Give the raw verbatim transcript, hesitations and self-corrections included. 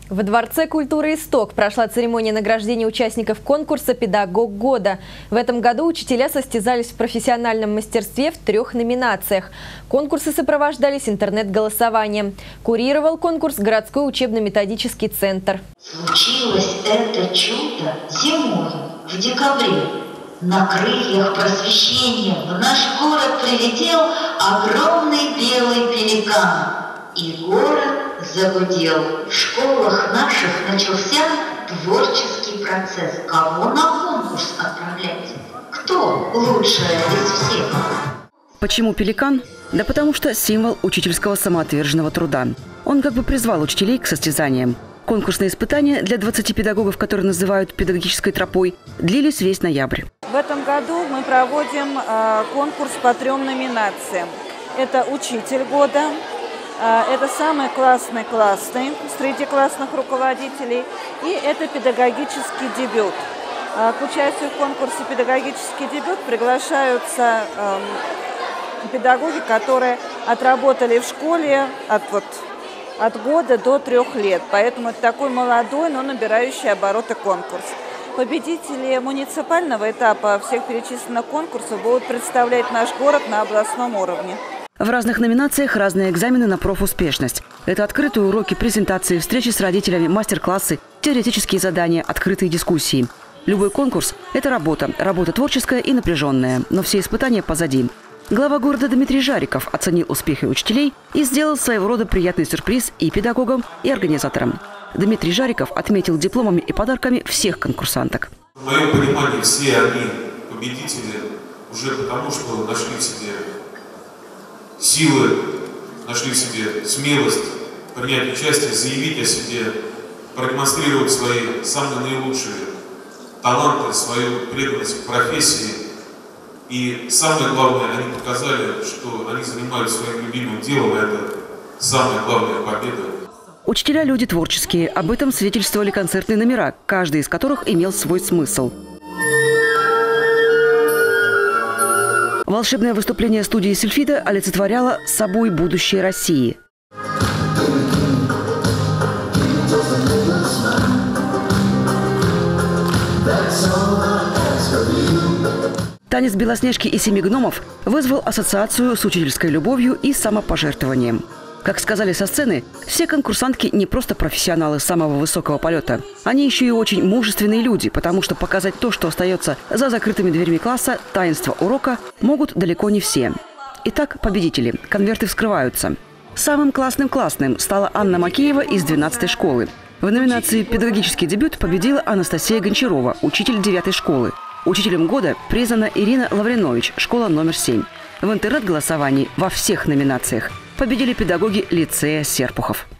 Во Дворце культуры «Исток» прошла церемония награждения участников конкурса «Педагог года». В этом году учителя состязались в профессиональном мастерстве в трех номинациях. Конкурсы сопровождались интернет-голосованием. Курировал конкурс городской учебно-методический центр. Случилось это чудо зимой, в декабре. На крыльях просвещения в наш город прилетел огромный белый пеликан. И город загудел. В школах наших начался творческий процесс. Кого на конкурс отправлять? Кто лучшая из всех? Почему пеликан? Да потому что символ учительского самоотверженного труда. Он как бы призвал учителей к состязаниям. Конкурсные испытания для двадцати педагогов, которые называют педагогической тропой, длились весь ноябрь. В этом году мы проводим э, конкурс по трем номинациям. Это «Учитель года», э, это «Самый классный классный» среди классных руководителей и это «Педагогический дебют». Э, к участию в конкурсе «Педагогический дебют» приглашаются э, педагоги, которые отработали в школе от вот, от года до трех лет. Поэтому это такой молодой, но набирающий обороты конкурс. Победители муниципального этапа всех перечисленных конкурсов будут представлять наш город на областном уровне. В разных номинациях разные экзамены на профуспешность. Это открытые уроки, презентации, встречи с родителями, мастер-классы, теоретические задания, открытые дискуссии. Любой конкурс – это работа, работа творческая и напряженная, но все испытания позади. Глава города Дмитрий Жариков оценил успехи учителей и сделал своего рода приятный сюрприз и педагогам, и организаторам. Дмитрий Жариков отметил дипломами и подарками всех конкурсанток. В моем понимании все они победители уже потому, что нашли в себе силы, нашли в себе смелость принять участие, заявить о себе, продемонстрировать свои самые наилучшие таланты, свою преданность к профессии. И самое главное, они показали, что они занимаются своим любимым делом, и это самая главная победа. Учителя – люди творческие. Об этом свидетельствовали концертные номера, каждый из которых имел свой смысл. Волшебное выступление студии «Сильфида» олицетворяло собой будущее России. Танец Белоснежки и Семи гномов вызвал ассоциацию с учительской любовью и самопожертвованием. Как сказали со сцены, все конкурсантки не просто профессионалы самого высокого полета. Они еще и очень мужественные люди, потому что показать то, что остается за закрытыми дверьми класса, таинство урока, могут далеко не все. Итак, победители. Конверты вскрываются. Самым классным-классным стала Анна Макеева из двенадцатой школы. В номинации «Педагогический дебют» победила Анастасия Гончарова, учитель девятой школы. Учителем года признана Ирина Лавринович, школа номер семь. В интернет-голосовании во всех номинациях победили педагоги лицея Серпухов.